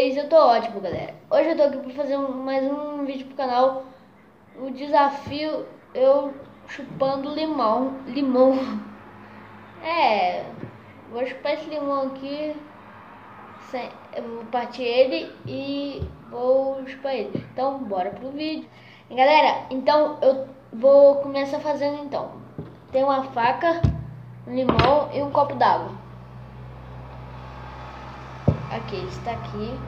vocês? Eu tô ótimo, galera. Hoje eu tô aqui pra fazer mais um vídeo pro canal. O desafio eu chupando limão. É, vou chupar esse limão aqui. Eu vou partir ele e vou chupar ele. Então, bora pro vídeo. E, galera, então eu vou começar fazendo então. Tem uma faca, um limão e um copo d'água. Aqui, está aqui.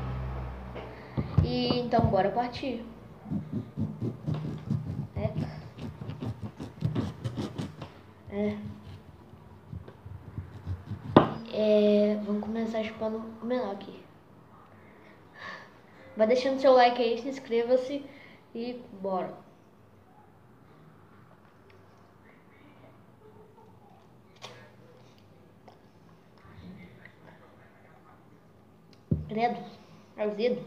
E então bora partir. Vamos começar chupando o menor aqui. Vai deixando seu like aí, se inscreva-se e bora. Credo, azedo.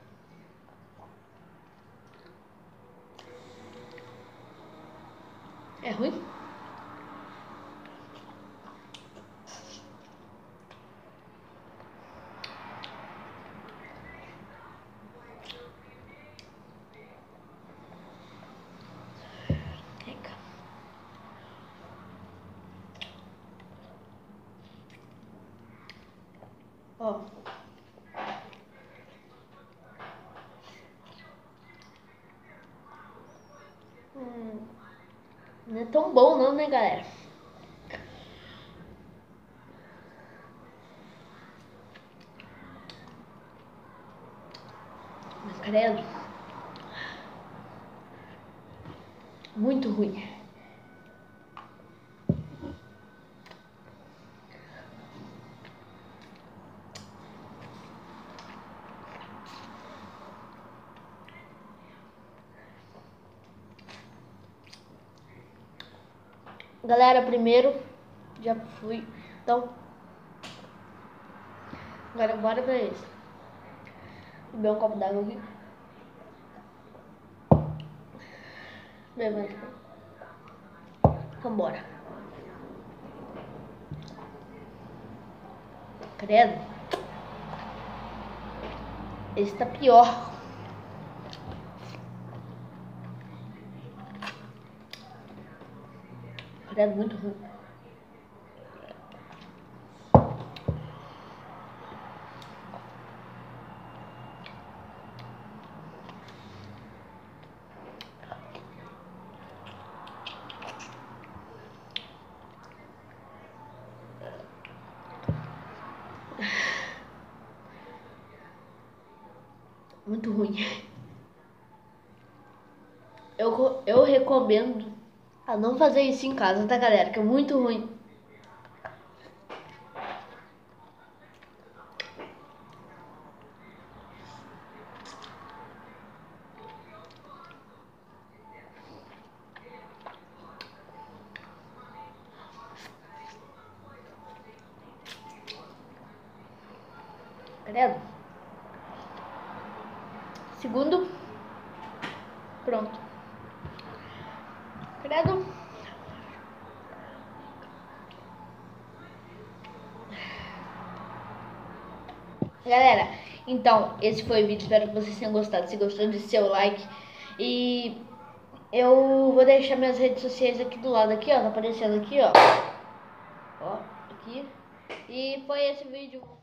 É ruim? Ó. Não é tão bom não, né, galera? Mas credo. Muito ruim. Galera, primeiro já fui. Então, agora bora pra isso. Beber um copo d'água aqui. Bebendo. Vambora. Credo. Esse tá pior. Credo, muito ruim. Muito ruim. Eu recomendo a não fazer isso em casa, tá, galera? Que é muito ruim. Credo. Segundo. Pronto. Credo. Galera, então, esse foi o vídeo. Espero que vocês tenham gostado. Se gostou, deixe seu like. E eu vou deixar minhas redes sociais aqui do lado, aqui, ó. Tá aparecendo aqui, ó. Ó, aqui. E foi esse vídeo.